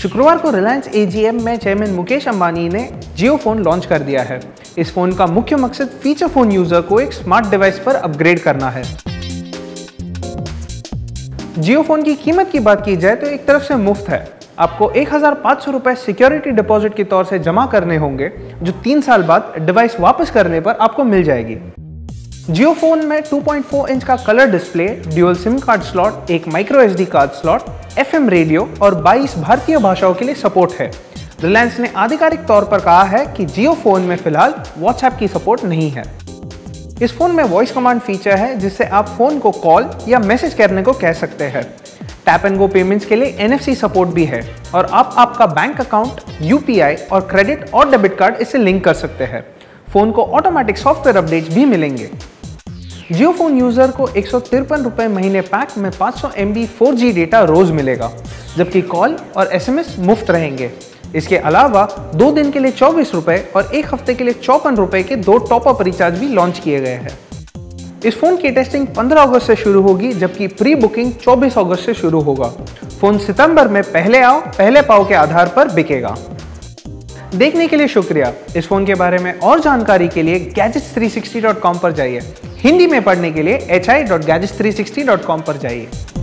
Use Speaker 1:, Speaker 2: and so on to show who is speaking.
Speaker 1: शुक्रवार को Reliance AGM में चेयरमैन मुकेश अंबानी ने जियो फोन लॉन्च कर दिया है। इस फोन का मुख्य मकसद फीचर फोन यूजर को एक स्मार्ट डिवाइस पर अपग्रेड करना है। जियो फोन की कीमत की बात की जाए तो एक तरफ से मुफ्त है। आपको 1500 रुपए सिक्योरिटी डिपॉजिट के तौर से जमा करने होंगे, जो 3 साल बाद डिवाइस वापस करने पर आपको मिल जाएगी। जियो फोन में 2.4 इंच का colour display, dual SIM card slot, एक micro SD card slot, FM radio और 22 भारतीय भाषाओं के लिए सपोर्ट है। रिलायंस ने आधिकारिक तौर पर कहा है कि जियो फोन में फिलहाल व्हाट्सएप की सपोर्ट नहीं है। इस फोन में वॉइस कमांड फीचर है, जिससे आप फोन को कॉल या मैसेज करने को कह सकते हैं। टैप एंड गो पेमेंट्स के लिए NFC सपोर्ट भी है और आप आपका बैंक अकाउंट, UPI और क्रेडिट और डेबिट कार्ड इससे लिंक कर सकते हैं। फोन को ऑटोमेटिक सॉफ्टवेयर अपडेट्स भी मिलेंगे। जियो फोन यूजर को 153 रुपए महीने पैक में 500 MB 4G डेटा रोज मिलेगा, जबकि कॉल और SMS मुफ्त रहेंगे। इसके अलावा 2 दिन के लिए 24 रुपए और 1 हफ्ते के लिए 54 रुपए के 2 टॉपअप रिचार्ज भी लॉन्च किए गए हैं। इस फोन की टेस्टिंग 15 अगस्त से शुरू होगी, जबकि प्री बुकिंग 24 अगस्त से शुरू होगा। फोन सितंबर में पहले आओ पहले पाओ के आधार पर बिकेगा। देखने के लिए शुक्रिया। इस फोन के बारे में और जानकारी के लिए gadgets360.com पर जाइए। हिंदी में पढ़ने के लिए hi.gadgets360.com पर जाइए।